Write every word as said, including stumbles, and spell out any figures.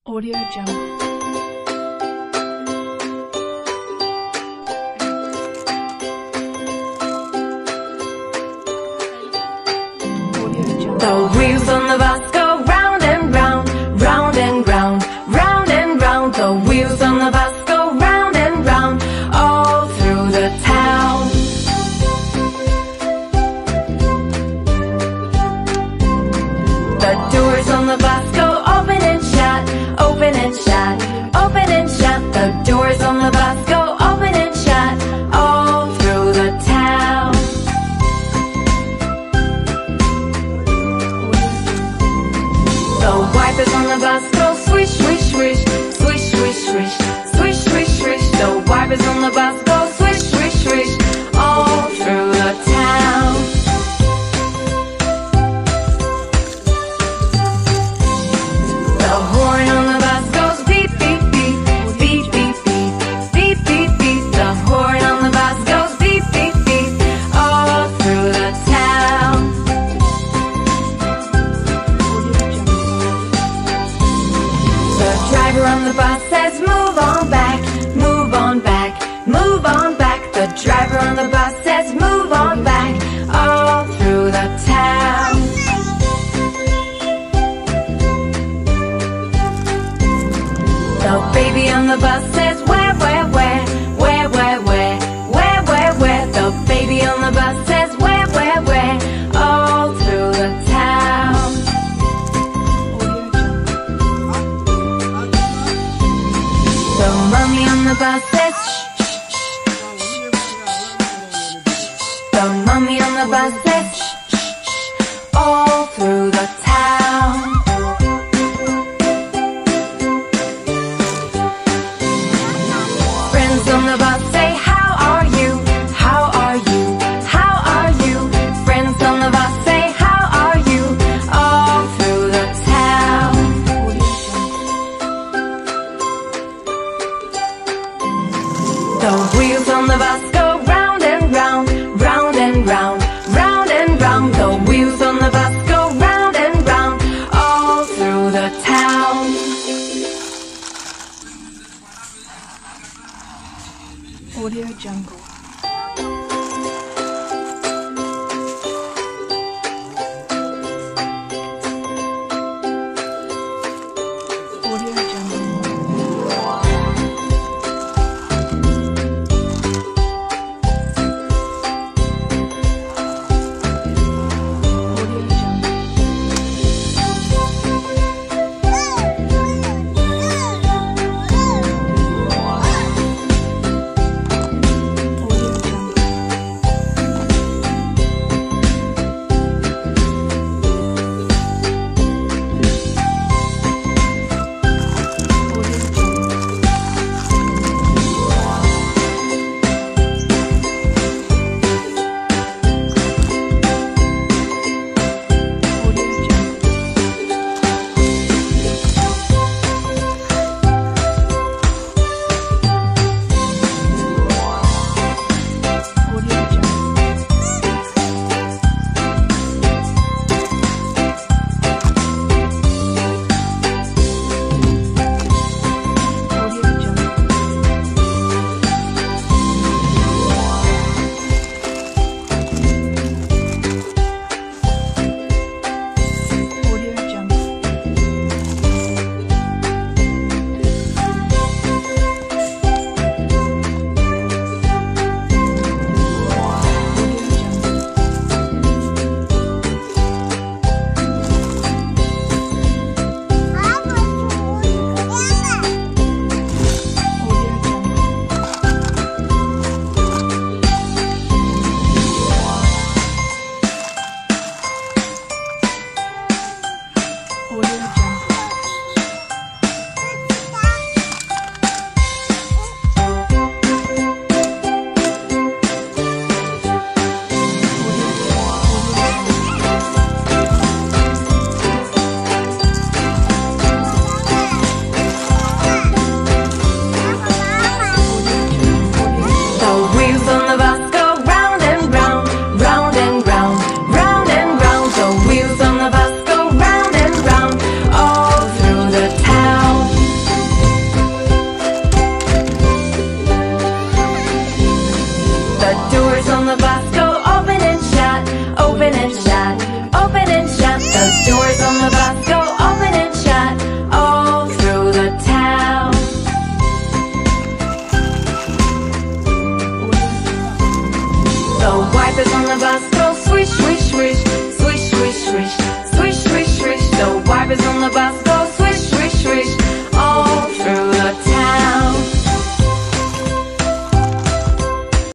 Audio Jungle. The wheels on the bus go round and round, round and round, round and round. The wheels on the bus go round and round, all through the town. The doors on the bus go open and shut, open and shut, open and shut. The doors on the bus go open and shut, all through the town. The wipers on the bus go swish, swish, swish, swish, swish, swish, swish, swish, swish. The wipers on the bus go swish, swish, swish, all through the town. The horn on the bus goes beep, beep, beep, beep, beep, beep, beep, beep, beep. The horn on the bus goes beep, beep, beep, all through the town. The driver on the bus says move on back, move on back, move on back. The driver on the bus says move on back, all through the town. The baby on the bus says where, where, where, where, where, where, where, where, where. The baby on the bus says where, where, where, all through the town. The mummy on the bus says shh, shh, shh. The mummy on the bus says shh, shh, shh, all through the town. Friends on the bus say how are you, how are you, how are you. Friends on the bus say how are you, all through the town. The wheels on the bus go round and round, round and round, round and round. The wheels on the bus go round and round, all through the town. Audio Jungle. Audio wipers on the bus go swish, swish, swish, swish, swish, swish, swish, swish, swish. The wipers on the bus go swish, swish, swish.